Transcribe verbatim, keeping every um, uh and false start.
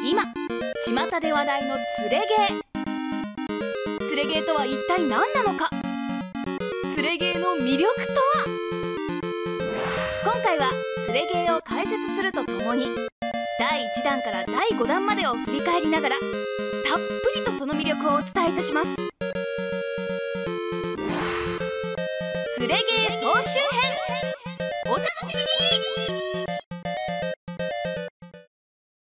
今巷で話題のつれ芸。つれ芸とは一体何なのか。つれ芸の魅力とは。今回はつれ芸を解説するとともに、だいいちだんからだいごだんまでを振り返りながら、たっぷりとその魅力をお伝えいたします。つれ芸総集編、お楽しみに。